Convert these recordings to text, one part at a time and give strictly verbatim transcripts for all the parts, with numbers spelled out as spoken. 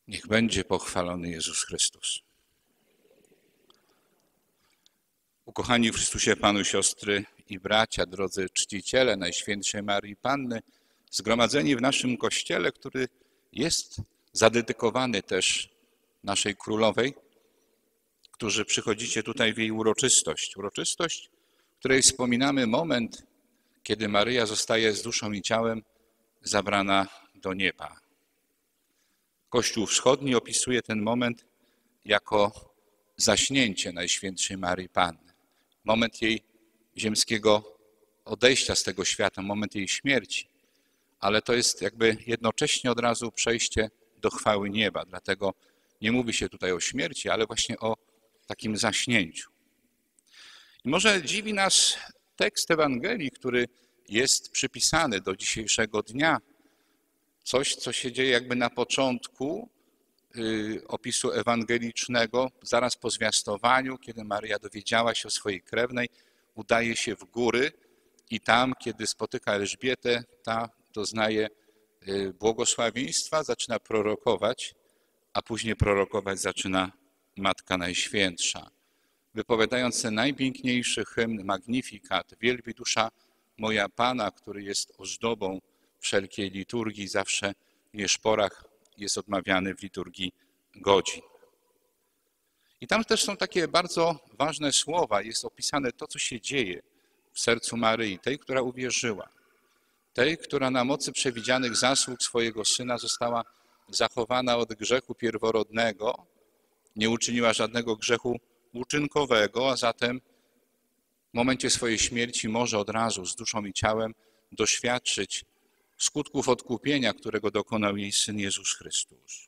Niech będzie pochwalony Jezus Chrystus. Ukochani w Chrystusie Panu siostry i bracia, drodzy czciciele Najświętszej Maryi Panny, zgromadzeni w naszym Kościele, który jest zadedykowany też naszej Królowej, którzy przychodzicie tutaj w jej uroczystość. Uroczystość, w której wspominamy moment, kiedy Maryja zostaje z duszą i ciałem zabrana do nieba. Kościół Wschodni opisuje ten moment jako zaśnięcie Najświętszej Maryi Panny. Moment jej ziemskiego odejścia z tego świata, moment jej śmierci. Ale to jest jakby jednocześnie od razu przejście do chwały nieba. Dlatego nie mówi się tutaj o śmierci, ale właśnie o takim zaśnięciu. I może dziwi nas tekst Ewangelii, który jest przypisany do dzisiejszego dnia. Coś, co się dzieje jakby na początku y, opisu ewangelicznego, zaraz po zwiastowaniu, kiedy Maryja dowiedziała się o swojej krewnej, udaje się w góry i tam, kiedy spotyka Elżbietę, ta doznaje y, błogosławieństwa, zaczyna prorokować, a później prorokować zaczyna Matka Najświętsza. Wypowiadając ten najpiękniejszy hymn Magnificat, wielbi dusza moja Pana, który jest ozdobą wszelkiej liturgii, zawsze w nieszporach jest odmawiany w liturgii godzin. I tam też są takie bardzo ważne słowa, jest opisane to, co się dzieje w sercu Maryi, tej, która uwierzyła, tej, która na mocy przewidzianych zasług swojego Syna została zachowana od grzechu pierworodnego, nie uczyniła żadnego grzechu uczynkowego, a zatem w momencie swojej śmierci może od razu z duszą i ciałem doświadczyć skutków odkupienia, którego dokonał jej Syn Jezus Chrystus.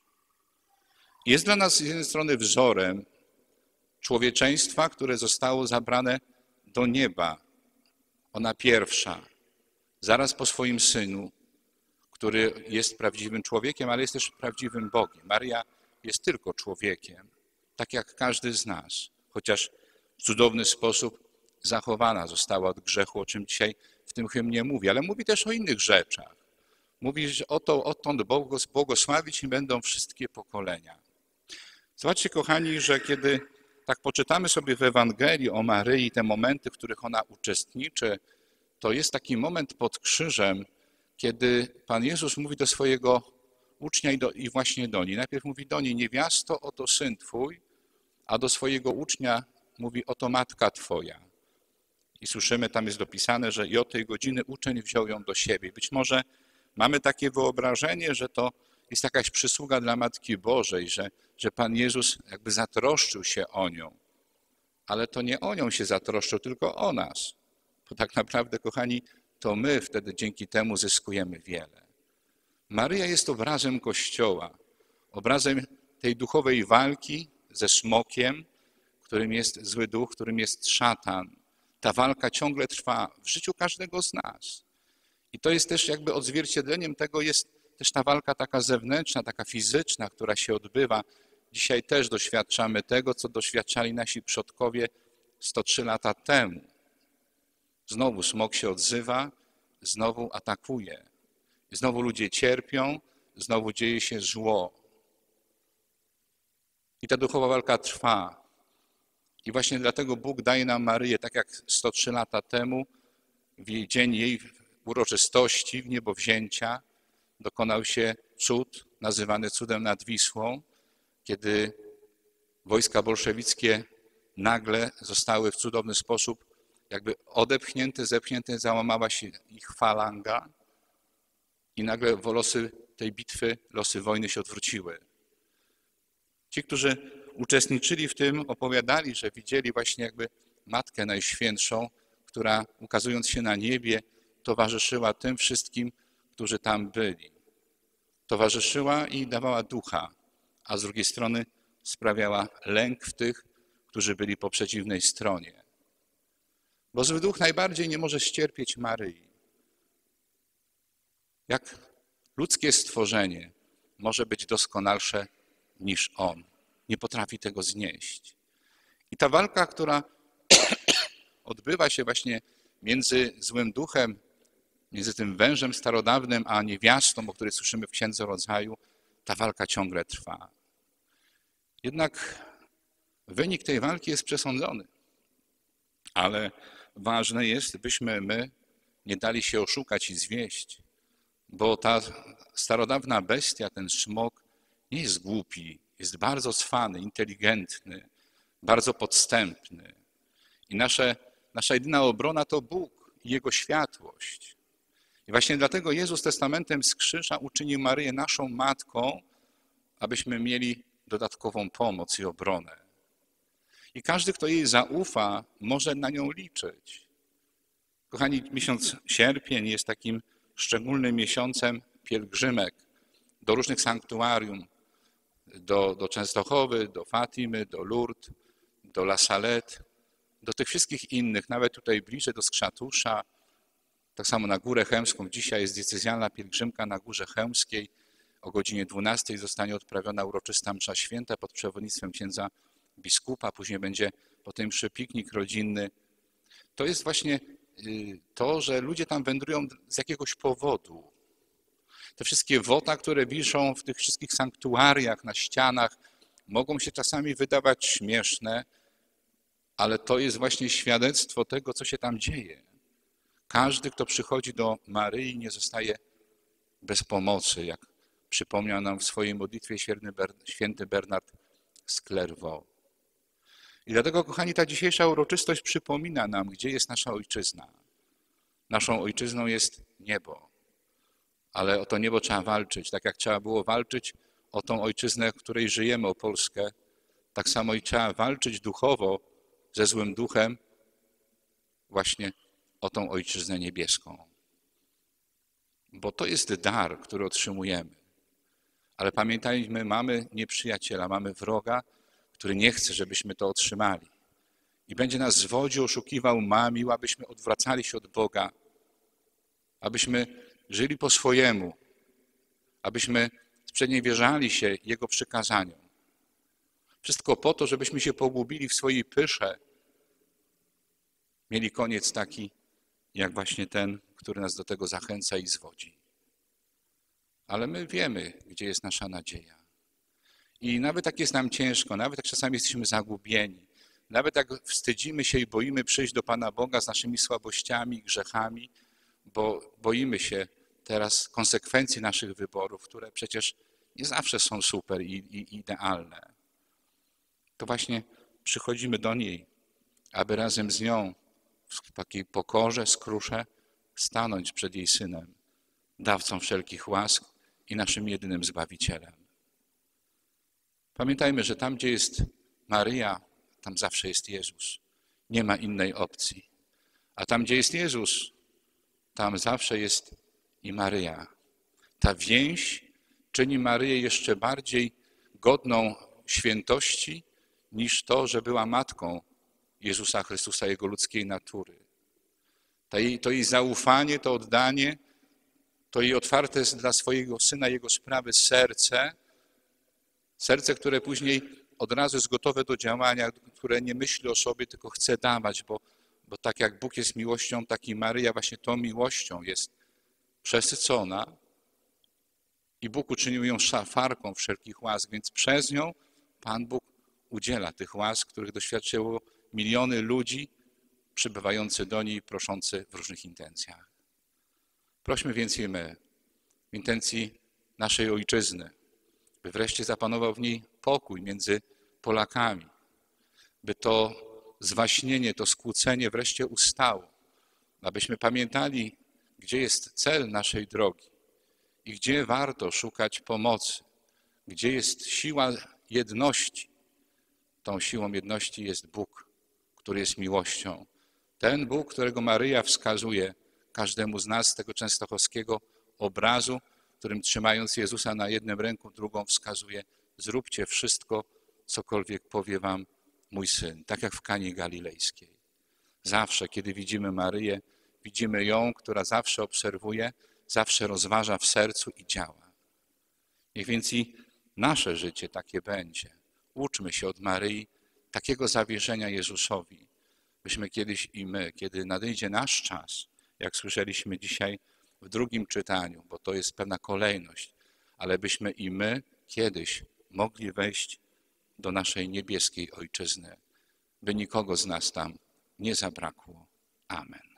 Jest dla nas z jednej strony wzorem człowieczeństwa, które zostało zabrane do nieba. Ona pierwsza, zaraz po swoim Synu, który jest prawdziwym człowiekiem, ale jest też prawdziwym Bogiem. Maryja jest tylko człowiekiem, tak jak każdy z nas, chociaż w cudowny sposób zachowana została od grzechu, o czym dzisiaj w tym hymnie mówi, ale mówi też o innych rzeczach. Mówi, że oto, odtąd błogosławić będą wszystkie pokolenia. Zobaczcie, kochani, że kiedy tak poczytamy sobie w Ewangelii o Maryi te momenty, w których ona uczestniczy, to jest taki moment pod krzyżem, kiedy Pan Jezus mówi do swojego ucznia i, do, i właśnie do niej. Najpierw mówi do niej, niewiasto, oto syn twój, a do swojego ucznia mówi, oto matka twoja. I słyszymy, tam jest dopisane, że i od tej godziny uczeń wziął ją do siebie. Być może mamy takie wyobrażenie, że to jest jakaś przysługa dla Matki Bożej, że, że Pan Jezus jakby zatroszczył się o nią. Ale to nie o nią się zatroszczył, tylko o nas. Bo tak naprawdę, kochani, to my wtedy dzięki temu zyskujemy wiele. Maryja jest obrazem Kościoła, obrazem tej duchowej walki ze smokiem, którym jest zły duch, którym jest szatan. Ta walka ciągle trwa w życiu każdego z nas. I to jest też jakby odzwierciedleniem tego jest też ta walka taka zewnętrzna, taka fizyczna, która się odbywa. Dzisiaj też doświadczamy tego, co doświadczali nasi przodkowie sto trzy lata temu. Znowu smok się odzywa, znowu atakuje. Znowu ludzie cierpią, znowu dzieje się zło. I ta duchowa walka trwa. I właśnie dlatego Bóg daje nam Maryję, tak jak sto trzy lata temu, w jej dzień jej uroczystości, w niebowzięcia, dokonał się cud, nazywany cudem nad Wisłą, kiedy wojska bolszewickie nagle zostały w cudowny sposób jakby odepchnięte, zepchnięte, załamała się ich falanga i nagle losy tej bitwy, losy wojny się odwróciły. Ci, którzy uczestniczyli w tym, opowiadali, że widzieli właśnie jakby Matkę Najświętszą, która ukazując się na niebie, towarzyszyła tym wszystkim, którzy tam byli. Towarzyszyła i dawała ducha, a z drugiej strony sprawiała lęk w tych, którzy byli po przeciwnej stronie. Bo zły duch najbardziej nie może ścierpieć Maryi. Jak ludzkie stworzenie może być doskonalsze niż on. Nie potrafi tego znieść. I ta walka, która odbywa się właśnie między złym duchem, między tym wężem starodawnym, a niewiastą, o której słyszymy w Księdze Rodzaju, ta walka ciągle trwa. Jednak wynik tej walki jest przesądzony, ale ważne jest, byśmy my nie dali się oszukać i zwieść, bo ta starodawna bestia, ten smok, nie jest głupi, jest bardzo cwany, inteligentny, bardzo podstępny. I nasze, nasza jedyna obrona to Bóg i Jego światłość. I właśnie dlatego Jezus testamentem z krzyża uczynił Maryję naszą matką, abyśmy mieli dodatkową pomoc i obronę. I każdy, kto jej zaufa, może na nią liczyć. Kochani, miesiąc sierpień jest takim szczególnym miesiącem pielgrzymek do różnych sanktuarium, do, do Częstochowy, do Fatimy, do Lourdes, do La Salette, do tych wszystkich innych, nawet tutaj bliżej do Skrzatusza, tak samo na Górę Chełmską. Dzisiaj jest diecezjalna pielgrzymka na Górze Chełmskiej. O godzinie dwunastej zostanie odprawiona uroczysta msza święta pod przewodnictwem księdza biskupa. Później będzie po tym mszy piknik rodzinny. To jest właśnie to, że ludzie tam wędrują z jakiegoś powodu. Te wszystkie wota, które wiszą w tych wszystkich sanktuariach, na ścianach, mogą się czasami wydawać śmieszne, ale to jest właśnie świadectwo tego, co się tam dzieje. Każdy, kto przychodzi do Maryi, nie zostaje bez pomocy, jak przypomniał nam w swojej modlitwie święty Bernard z Clairvaux. I dlatego, kochani, ta dzisiejsza uroczystość przypomina nam, gdzie jest nasza ojczyzna. Naszą ojczyzną jest niebo, ale o to niebo trzeba walczyć. Tak jak trzeba było walczyć o tą ojczyznę, w której żyjemy, o Polskę, tak samo i trzeba walczyć duchowo ze złym duchem właśnie o tą ojczyznę niebieską. Bo to jest dar, który otrzymujemy. Ale pamiętajmy, mamy nieprzyjaciela, mamy wroga, który nie chce, żebyśmy to otrzymali. I będzie nas zwodził, oszukiwał, mamił, abyśmy odwracali się od Boga, abyśmy żyli po swojemu, abyśmy sprzeniewierzali się Jego przykazaniom. Wszystko po to, żebyśmy się pogubili w swojej pysze, mieli koniec taki, jak właśnie ten, który nas do tego zachęca i zwodzi. Ale my wiemy, gdzie jest nasza nadzieja. I nawet jak jest nam ciężko, nawet jak czasami jesteśmy zagubieni, nawet jak wstydzimy się i boimy przyjść do Pana Boga z naszymi słabościami i grzechami, bo boimy się teraz konsekwencji naszych wyborów, które przecież nie zawsze są super i, i idealne. To właśnie przychodzimy do niej, aby razem z nią w takiej pokorze, skrusze stanąć przed jej Synem, dawcą wszelkich łask i naszym jedynym Zbawicielem. Pamiętajmy, że tam, gdzie jest Maryja, tam zawsze jest Jezus. Nie ma innej opcji. A tam, gdzie jest Jezus, tam zawsze jest i Maryja. Ta więź czyni Maryję jeszcze bardziej godną świętości niż to, że była matką Jezusa Chrystusa, Jego ludzkiej natury. To jej, to jej zaufanie, to oddanie, to jej otwarte jest dla swojego Syna, Jego sprawy serce, serce, które później od razu jest gotowe do działania, które nie myśli o sobie, tylko chce dawać, bo, bo tak jak Bóg jest miłością, tak i Maryja właśnie tą miłością jest przesycona i Bóg uczynił ją szafarką wszelkich łask, więc przez nią Pan Bóg udziela tych łask, których doświadczyło miliony ludzi przybywający do niej, proszący w różnych intencjach. Prośmy więc i my w intencji naszej ojczyzny, by wreszcie zapanował w niej pokój między Polakami, by to zwaśnienie, to skłócenie wreszcie ustało, abyśmy pamiętali, gdzie jest cel naszej drogi i gdzie warto szukać pomocy, gdzie jest siła jedności. Tą siłą jedności jest Bóg, który jest miłością. Ten Bóg, którego Maryja wskazuje każdemu z nas z tego częstochowskiego obrazu, w którym trzymając Jezusa na jednym ręku, drugą wskazuje: zróbcie wszystko, cokolwiek powie wam mój Syn. Tak jak w Kanie Galilejskiej. Zawsze, kiedy widzimy Maryję, widzimy ją, która zawsze obserwuje, zawsze rozważa w sercu i działa. Niech więc i nasze życie takie będzie. Uczmy się od Maryi takiego zawierzenia Jezusowi, byśmy kiedyś i my, kiedy nadejdzie nasz czas, jak słyszeliśmy dzisiaj w drugim czytaniu, bo to jest pewna kolejność, ale byśmy i my kiedyś mogli wejść do naszej niebieskiej Ojczyzny, by nikogo z nas tam nie zabrakło. Amen.